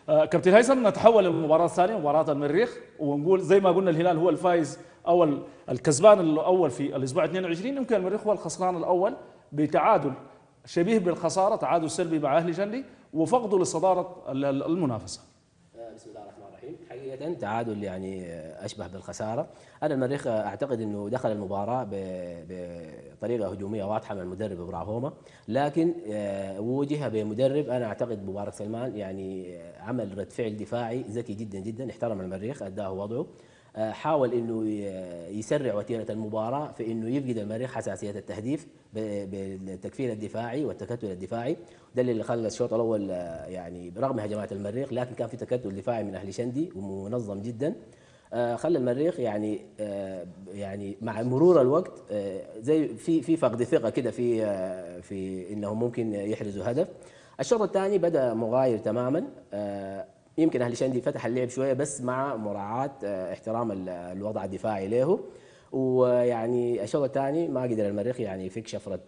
كابتن هيثم، نتحول للمباراة الثانية، مباراة المريخ، ونقول زي ما قلنا الهلال هو الفائز أو الكسبان الأول في الأسبوع 22. يمكن المريخ هو الخسران الأول بتعادل شبيه بالخسارة، تعادل سلبي مع أهلي جندي، وفقده لصدارة المنافسة. بسم الله الرحمن الرحيم. حقيقة تعادل يعني أشبه بالخسارة. أنا المريخ أعتقد أنه دخل المباراة بطريقة هجومية واضحة من المدرب إبراهوما، لكن وجه بمدرب أنا أعتقد مبارك سلمان يعني عمل رد فعل دفاعي ذكي جدا جدا، احترم المريخ، أداه وضعه، حاول انه يسرع وتيره المباراه في انه يفقد المريخ حساسيه التهديف بالتكفيل الدفاعي والتكتل الدفاعي. ده اللي خلى الشوط الاول يعني برغم هجمات المريخ لكن كان في تكتل دفاعي من اهلي شندي ومنظم جدا، خلى المريخ يعني يعني مع مرور الوقت زي في فقد ثقه كده في انه ممكن يحرزوا هدف. الشوط الثاني بدا مغاير تماما، يمكن اهلي شندي فتح اللعب شويه بس مع مراعاه احترام الوضع الدفاعي له، ويعني الشوط الثاني ما قدر المريخ يعني يفك شفره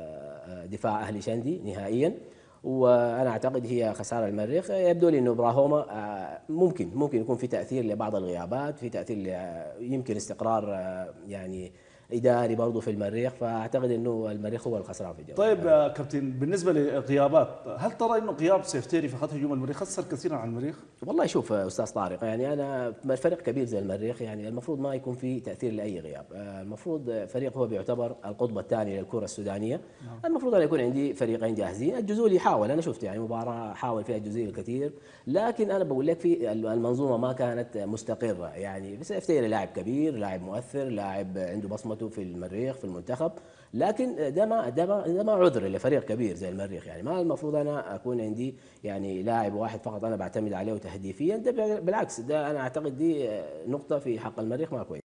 دفاع اهلي شندي نهائيا، وانا اعتقد هي خساره المريخ. يبدو لي انه ابراهوما ممكن يكون في تاثير لبعض الغيابات، في تاثير يمكن استقرار يعني اداري برضه في المريخ، فاعتقد انه المريخ هو الخسران في الجوله. طيب كابتن، بالنسبة للغيابات، هل ترى انه غياب سيفتيري في خط هجوم المريخ خسر كثيرا عن المريخ؟ والله شوف استاذ طارق، يعني انا فريق كبير زي المريخ يعني المفروض ما يكون في تاثير لاي غياب، المفروض فريق هو بيعتبر القطب الثاني للكره السودانيه، المفروض ان يكون عندي فريقين جاهزين. الجزولي حاول، انا شفت يعني مباراه حاول فيها الجزولي الكثير، لكن انا بقول لك في المنظومه ما كانت مستقره يعني. بس افتيري لاعب كبير، لاعب مؤثر، لاعب عنده بصمته في المريخ في المنتخب، لكن ده ما عذر لفريق كبير زي المريخ. يعني ما المفروض انا اكون عندي يعني لاعب واحد فقط انا بعتمد عليه تهديفيا، ده بالعكس، ده انا اعتقد دي نقطه في حق المريخ ما كويس.